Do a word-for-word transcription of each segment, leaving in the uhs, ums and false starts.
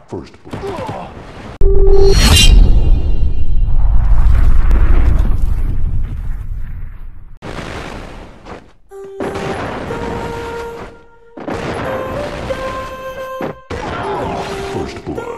First blood. First blood.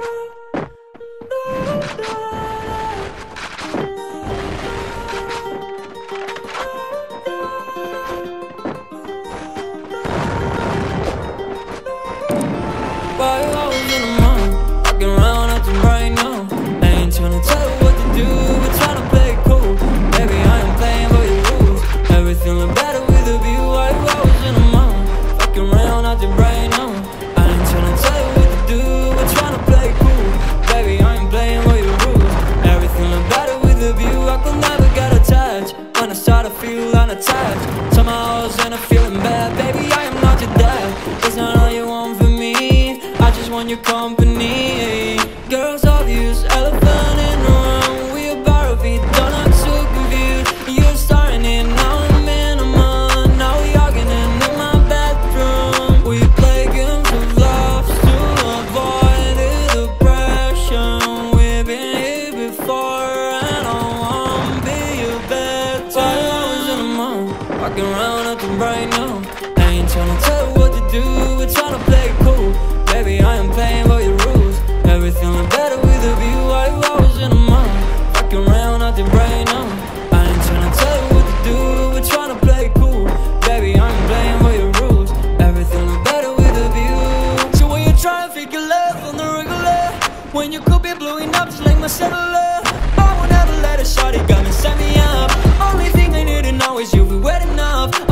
Five hours in a month, walking around acting right now. I ain't tryna tell you what to do, we're tryna play it cool. Baby, I ain't playing by your rules. Everything look better with a view. Five hours in a month, walking around acting right now. I ain't tryna tell you what to do, we're tryna play it cool. Baby, I ain't playing by your rules. Everything look better with a view. I could never get attached when I start to feel unattached. Somehow I was in a feeling bad. Baby, I am not your dad. That's not all you want from me. I just want your company. Girls obvious, elephant in the room. We about to be done, I'm so confused. You're starting it, now I'm in a month. Now we arguing in my bedroom. We play games of love to avoid the depression. We've been here before and I wanna be your bed. Five hours in a month, walking around acting right now. I ain't tryna tell you what to do, we're tryna play it cool. Baby, I am playing by your rules. Everything look better with a view. Five hours in a month, fucking around acting right now. I ain't tryna tell you what to do, we're tryna play it cool. Baby, I am playing by your rules. Everything look better with a view. So when you try and figure love on the regular, when you could be blowing up just like my cellular, I will never let a shawty come and set me up. Only thing I need to know is you'll be wet enough.